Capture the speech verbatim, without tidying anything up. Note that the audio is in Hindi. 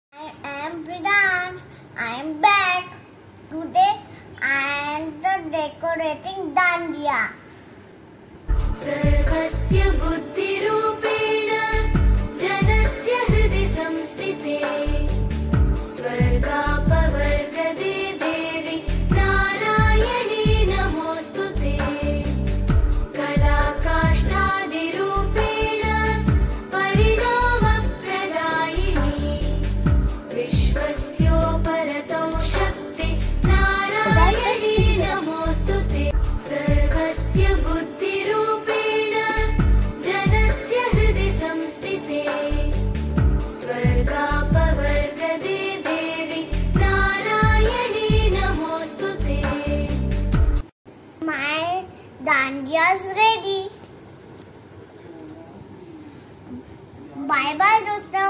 I am Vedant. I am back. Today I am the decorating Dandiya. सर्वस्य बुद्धिरूपेण जनस्य हृदि संस्थिते स्वर्गापवर्गदे देवी नारायणी नमोस्तुते कलाकाष्ठादिरूपेण परिणामप्रदायिनी विश्वस्योपरतो शक्ति नारायणी नमोस्तुते सर्वस्य बुद्धिरूपेण जनस्य हृदि संस्थिते स्वर्गापवर्गदे देवी नारायणी नमोस्तुते. My Dandiya is ready. Bye bye दोस्तों.